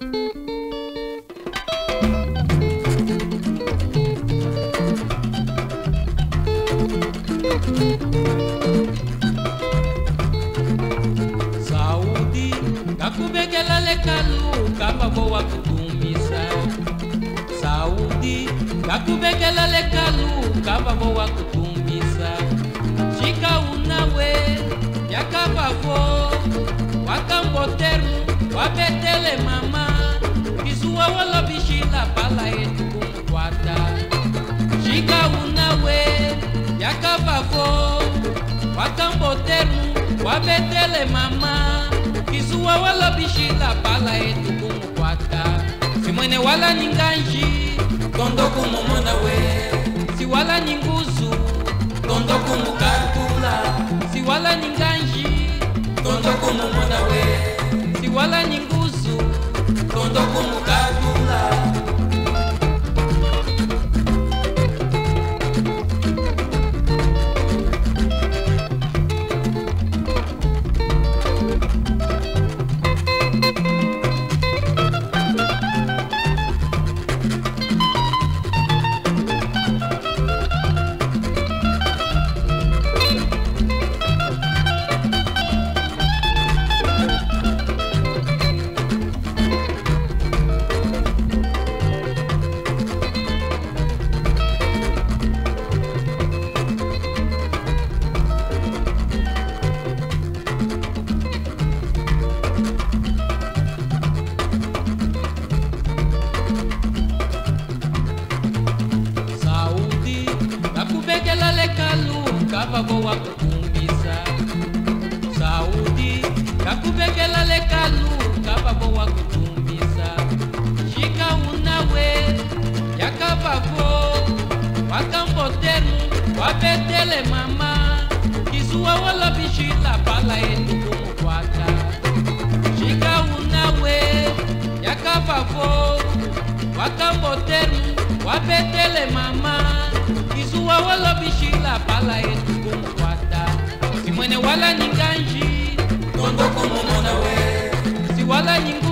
Saúde, kakubekela lekalu kamba boa kutumisa. Saúde, kakubekela lekalu kamba boa kutumisa. Chika unawe, yakabavo, wakamboteru, wabetele mama. Kisua wala bishila pala etu kumkwata. Chika unawe, yakabavo, wakamboteru, wabetele mama. Kisua wala bishila pala etu kumkwata. Simwene wala ninganji, tondo kumumona we. Si wala ninguzu, tondo kumukatula. Si wala ninganji, tondo kumumona we. Si wala ninguzu, tondo kumukatula. Kakubekela lekalu kamba boa kutumbisa. Saúde, kakubekela lekalu kamba boa kutumbisa. Chika unawe, yakabavo, wakamboteru, wabetele mama. Kisua wala bishila pala etu kumkwata. Chika unawe, yakabavo, wakamboteru, wabetele mama. Kisua wala bishila pala etu kumkwata. Simwene wala ninganji, tondo kumumona we. Si wala ningu